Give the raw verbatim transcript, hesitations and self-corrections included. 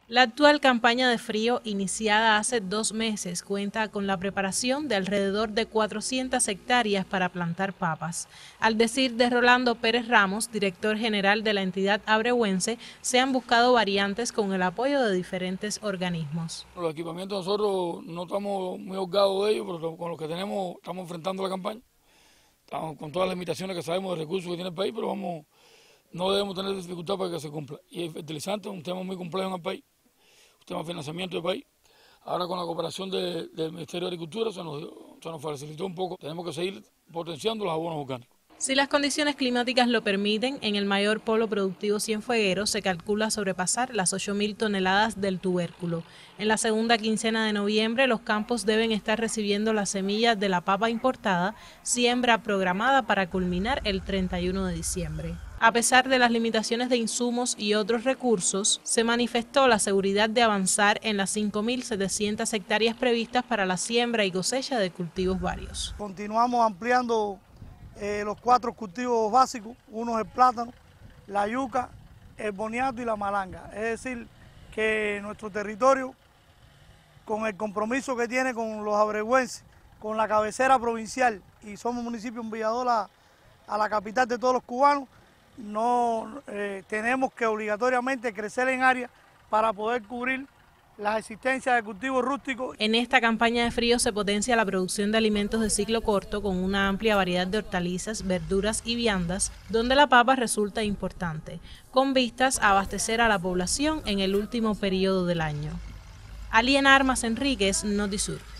La actual campaña de frío, iniciada hace dos meses, cuenta con la preparación de alrededor de cuatrocientas hectáreas para plantar papas. Al decir de Rolando Pérez Ramos, director general de la entidad abregüense, se han buscado variantes con el apoyo de diferentes organismos. Los equipamientos nosotros no estamos muy holgados de ellos, pero con los que tenemos estamos enfrentando la campaña. Estamos con todas las limitaciones que sabemos de recursos que tiene el país, pero vamos, no debemos tener dificultad para que se cumpla. Y el fertilizante es un tema muy complejo en el país, un tema de financiamiento del país. Ahora con la cooperación de, del Ministerio de Agricultura se nos, se nos facilitó un poco. Tenemos que seguir potenciando los abonos orgánicos. Si las condiciones climáticas lo permiten, en el mayor polo productivo Cienfuegueros se calcula sobrepasar las ocho mil toneladas del tubérculo. En la segunda quincena de noviembre, los campos deben estar recibiendo las semillas de la papa importada, siembra programada para culminar el treinta y uno de diciembre. A pesar de las limitaciones de insumos y otros recursos, se manifestó la seguridad de avanzar en las cinco mil setecientas hectáreas previstas para la siembra y cosecha de cultivos varios. Continuamos ampliando Eh, los cuatro cultivos básicos, uno es el plátano, la yuca, el boniato y la malanga. Es decir, que nuestro territorio, con el compromiso que tiene con los abregüenses, con la cabecera provincial, y somos municipio enviador a, a la capital de todos los cubanos, no eh, tenemos que obligatoriamente crecer en área para poder cubrir las existencias de cultivos rústicos. En esta campaña de frío se potencia la producción de alimentos de ciclo corto con una amplia variedad de hortalizas, verduras y viandas, donde la papa resulta importante, con vistas a abastecer a la población en el último periodo del año. Aliena Armas Enríquez, Notisur.